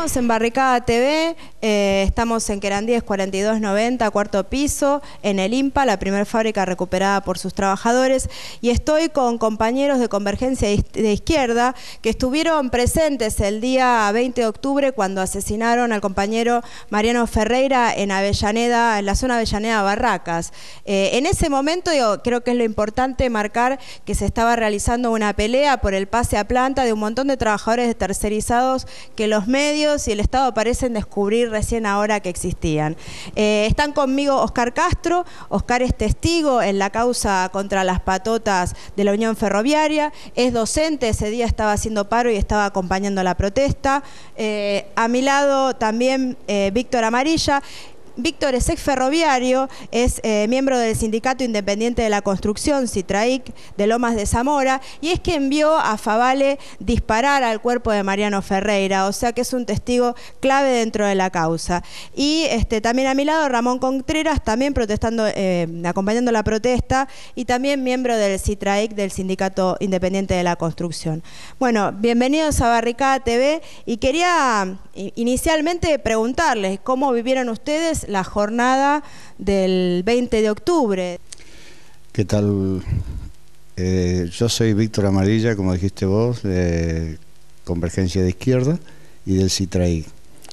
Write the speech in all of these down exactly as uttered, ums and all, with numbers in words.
Seguimos en Barricada T V, eh, estamos en Querandíes cuarenta y dos noventa, cuarto piso, en el IMPA, la primera fábrica recuperada por sus trabajadores, y estoy con compañeros de Convergencia de Izquierda que estuvieron presentes el día veinte de octubre cuando asesinaron al compañero Mariano Ferreira en Avellaneda, en la zona Avellaneda Barracas. Eh, en ese momento yo creo que es lo importante marcar que se estaba realizando una pelea por el pase a planta de un montón de trabajadores tercerizados que los medios y el Estado parecen descubrir recién ahora que existían. Eh, están conmigo Oscar Castro. Oscar es testigo en la causa contra las patotas de la Unión Ferroviaria, es docente, ese día estaba haciendo paro y estaba acompañando la protesta. Eh, a mi lado también eh, Víctor Amarilla. Víctor es ex ferroviario, es eh, miembro del Sindicato Independiente de la Construcción, SITRAIC, de Lomas de Zamora, y es quien vio a Favale disparar al cuerpo de Mariano Ferreira, o sea que es un testigo clave dentro de la causa. Y este, también a mi lado Ramón Contreras, también protestando, eh, acompañando la protesta, y también miembro del SITRAIC, del Sindicato Independiente de la Construcción. Bueno, bienvenidos a Barricada T V, y quería inicialmente preguntarles cómo vivieron ustedes la jornada del veinte de octubre. ¿Qué tal? Eh, yo soy Víctor Amarilla, como dijiste vos, de Convergencia de Izquierda y del SITRAIC.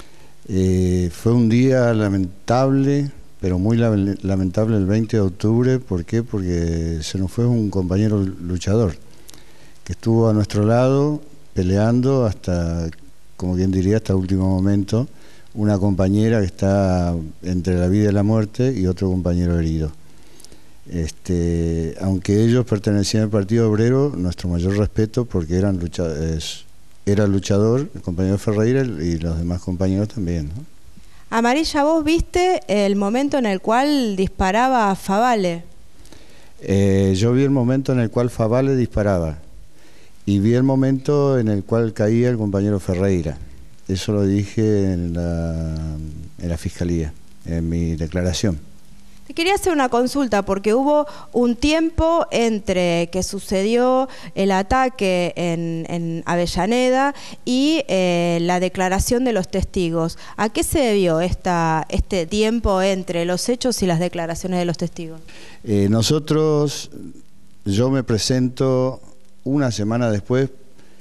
Eh, fue un día lamentable, pero muy lamentable el veinte de octubre. ¿Por qué? Porque se nos fue un compañero luchador que estuvo a nuestro lado peleando hasta, como quien diría, hasta el último momento. Una compañera que está entre la vida y la muerte y otro compañero herido. Este, aunque ellos pertenecían al Partido Obrero, nuestro mayor respeto, porque eran lucha, es, era luchador, el compañero Ferreira, y los demás compañeros también, ¿no? Amarilla, ¿vos viste el momento en el cual disparaba a Favale? Eh, yo vi el momento en el cual Favale disparaba y vi el momento en el cual caía el compañero Ferreira. Eso lo dije en la, en la Fiscalía, en mi declaración. Te quería hacer una consulta porque hubo un tiempo entre que sucedió el ataque en, en Avellaneda y eh, la declaración de los testigos. ¿A qué se debió esta, este tiempo entre los hechos y las declaraciones de los testigos? Eh, nosotros, yo me presento una semana después,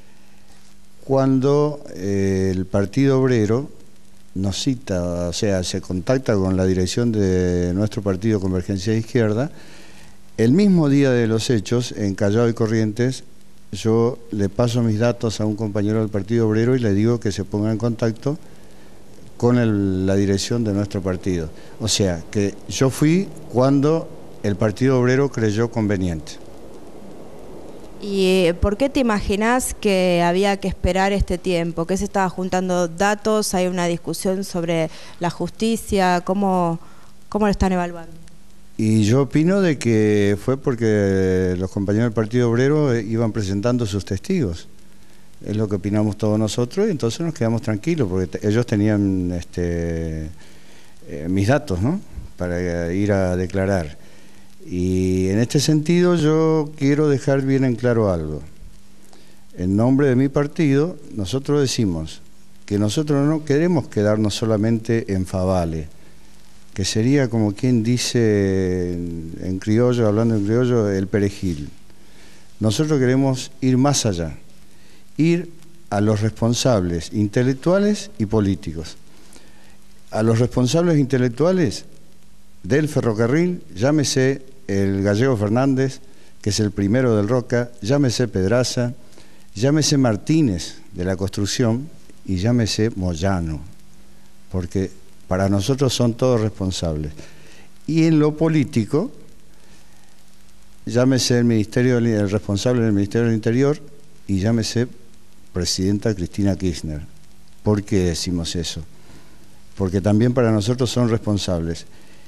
cuando eh, el Partido Obrero nos cita, o sea, se contacta con la dirección de nuestro partido Convergencia de Izquierda. El mismo día de los hechos, en Callao y Corrientes, yo le paso mis datos a un compañero del Partido Obrero y le digo que se ponga en contacto con el, la dirección de nuestro partido. O sea, que yo fui cuando el Partido Obrero creyó conveniente. ¿Y por qué te imaginás que había que esperar este tiempo? ¿Qué se estaba juntando datos? ¿Hay una discusión sobre la justicia? ¿Cómo, cómo lo están evaluando? Y yo opino de que fue porque los compañeros del Partido Obrero iban presentando sus testigos. Es lo que opinamos todos nosotros, y entonces nos quedamos tranquilos, porque ellos tenían este, eh, mis datos, ¿no?, para ir a declarar. Y en este sentido yo quiero dejar bien en claro algo. En nombre de mi partido, nosotros decimos que nosotros no queremos quedarnos solamente en Favale, que sería como quien dice en, en criollo, hablando en criollo, el perejil. Nosotros queremos ir más allá, ir a los responsables intelectuales y políticos. A los responsables intelectuales del ferrocarril, llámese el Gallego Fernández, que es el primero del Roca, llámese Pedraza, llámese Martínez de la Construcción y llámese Moyano, porque para nosotros son todos responsables. Y en lo político, llámese el, ministerio, el responsable del Ministerio del Interior y llámese presidenta Cristina Kirchner. ¿Por qué decimos eso? Porque también para nosotros son responsables.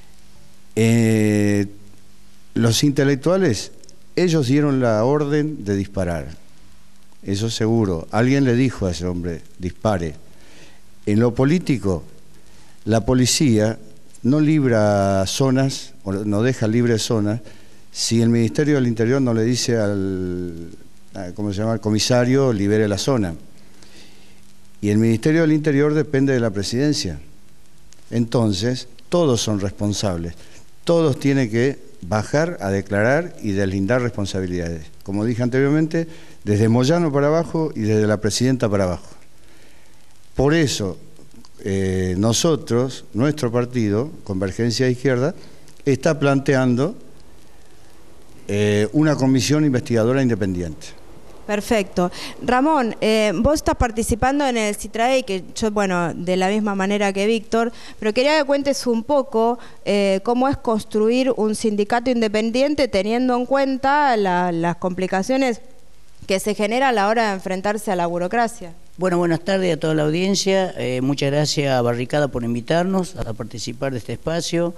Eh, los intelectuales, ellos dieron la orden de disparar, eso seguro. Alguien le dijo a ese hombre, dispare. En lo político, la policía no libra zonas, o no deja libres zonas, si el Ministerio del Interior no le dice al, ¿cómo se llama?, al comisario, libere la zona. y el Ministerio del Interior depende de la Presidencia. Entonces, todos son responsables, todos tienen que bajar a declarar y deslindar responsabilidades. Como dije anteriormente, desde Moyano para abajo y desde la Presidenta para abajo. Por eso, eh, nosotros, nuestro partido, Convergencia de Izquierda, está planteando eh, una comisión investigadora independiente. Perfecto. Ramón, eh, vos estás participando en el CITRAEI, que yo, bueno, de la misma manera que Víctor, pero quería que cuentes un poco eh, cómo es construir un sindicato independiente teniendo en cuenta la, las complicaciones que se genera a la hora de enfrentarse a la burocracia. Bueno, buenas tardes a toda la audiencia. Eh, muchas gracias a Barricada por invitarnos a participar de este espacio.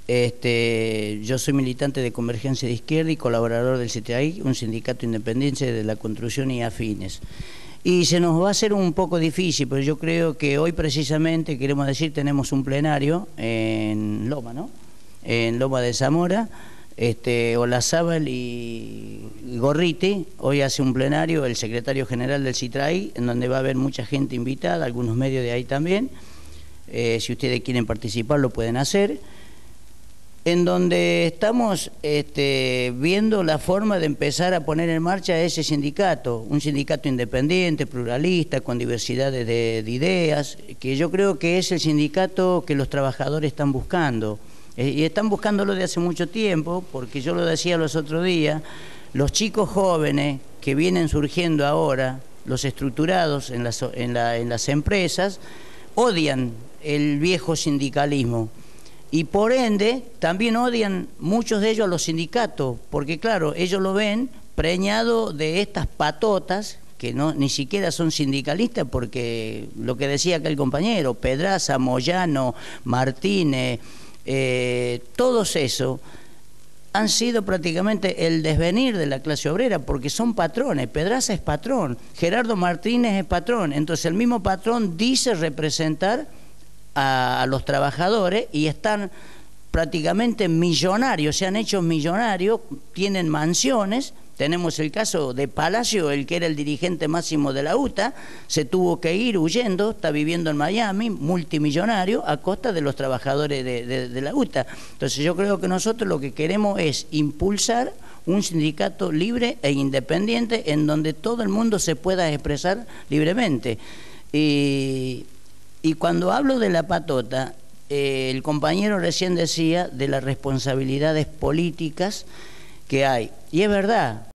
Este, yo soy militante de Convergencia de Izquierda y colaborador del CITRAEI, un sindicato independiente de la construcción y afines. Y se nos va a hacer un poco difícil, pero yo creo que hoy precisamente, queremos decir, tenemos un plenario en Loma, ¿no? En Loma de Zamora, este, Olazábal y, y Gorriti. Hoy hace un plenario el secretario general del CITRAEI, en donde va a haber mucha gente invitada, algunos medios de ahí también. Eh, si ustedes quieren participar, lo pueden hacer. En donde estamos este, viendo la forma de empezar a poner en marcha ese sindicato, un sindicato independiente, pluralista, con diversidades de, de ideas, que yo creo que es el sindicato que los trabajadores están buscando. Eh, y están buscándolo de hace mucho tiempo, porque yo lo decía los otros días, los chicos jóvenes que vienen surgiendo ahora, los estructurados en las, en la, en las empresas, odian el viejo sindicalismo. Y por ende, también odian muchos de ellos a los sindicatos, porque claro, ellos lo ven preñado de estas patotas, que no ni siquiera son sindicalistas, porque lo que decía aquel compañero, Pedraza, Moyano, Martínez, eh, todos esos han sido prácticamente el desvenir de la clase obrera, porque son patrones. Pedraza es patrón, Gerardo Martínez es patrón, entonces el mismo patrón dice representar a los trabajadores y están prácticamente millonarios, se han hecho millonarios, tienen mansiones. Tenemos el caso de Palacio, el que era el dirigente máximo de la U T A, se tuvo que ir huyendo, está viviendo en Miami, multimillonario, a costa de los trabajadores de, de, de la U T A. Entonces yo creo que nosotros lo que queremos es impulsar un sindicato libre e independiente en donde todo el mundo se pueda expresar libremente. Y Y cuando hablo de la patota, eh, el compañero recién decía de las responsabilidades políticas que hay. Y es verdad,